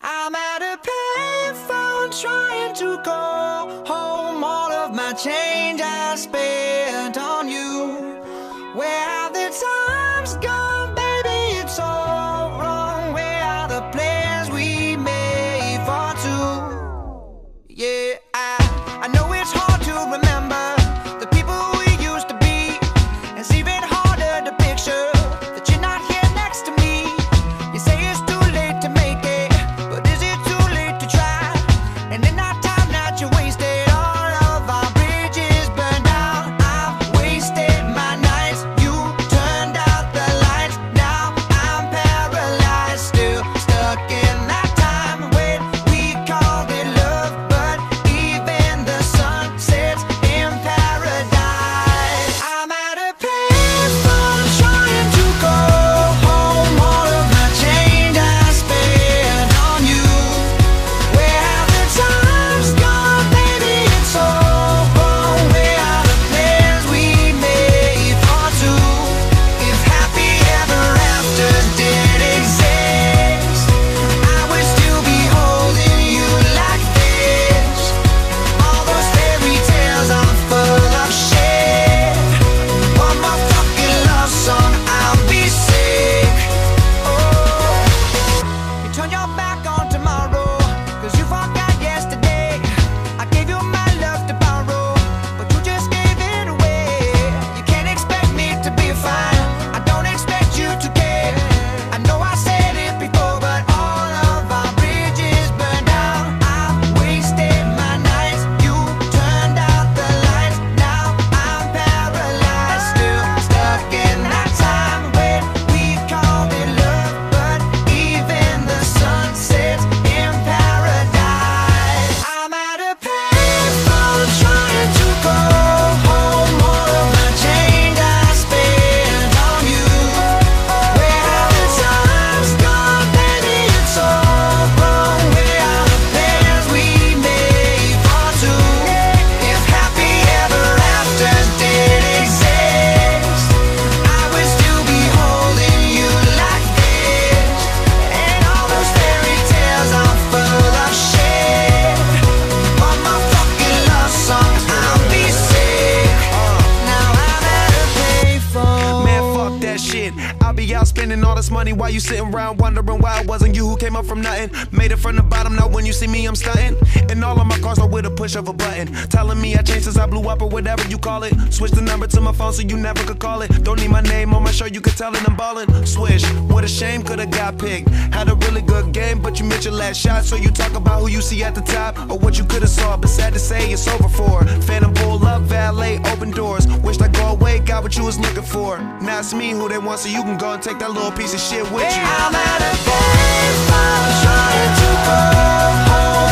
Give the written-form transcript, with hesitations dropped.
I'm at a payphone trying to call home. All of my change I spent on you. Where have the times gone, baby? It's all wrong. Where are the plans we made for two? Yeah, I know it's hard to remember the people we used to be. It's even harder to picture that you're not here next to me. You say it's too late to make it, but is it too late to try? And in that time that you wasted, all of our bridges burned down. I've wasted my nights, you turned out the lights. Now I'm paralyzed, still stuck in that time when we called it love. But even the sun sets in paradise. I'm at a payphone trying to go home. All of my change I spent on you. Where have the times gone, baby? It's all wrong. Where are the plans we made for two? If happy ever after did exist, I would still be holding you like this. All those fairy tales are full of shit. One more fucking love song, I'll be sick. Oh, you turn your back on tomorrow, 'cause you forgot yesterday. I gave you my love to borrow, but you just gave it away. You can't expect me to be fine, I don't expect you to care. I know I said it before, but all of our bridges burned down. I've wasted my nights, you turned out the lights. Now I'm paralyzed, still stuck in that time when we called it love. But even the sun sets in paradise. I'm at a payphone trying to go home. All of my change I spent on you. Where have the times gone, baby? It's all wrong. Where are the plans we made for two? If happy ever after did exist, I would still be holding you like this. And all those fairy tales are full of shit. One more fucking love song, I'll be sick. Now I'm at a payphone. Man, fuck that shit. I'll be out spending all this money while you sitting around wondering why it wasn't you who came up from nothing. Made it from the bottom, now when you see me, I'm stunting. And all of my cars are with a push of a button. Telling me I changed since I blew up or whatever you call it. Switch the number to my phone so you never could call it. Don't need my name on my shirt, you could tell it I'm ballin'. Swish, what a shame, could've got picked. Had a really good game, but you missed your last shot. So you talk about who you see at the top or what you could've saw, but sad to say it's over for. Phantom pull up, valet, open doors. Wished I go away, got what you was looking for. Now it's me who they want, so you can go and take that little piece of shit with you. I'm at a payphone trying to go home.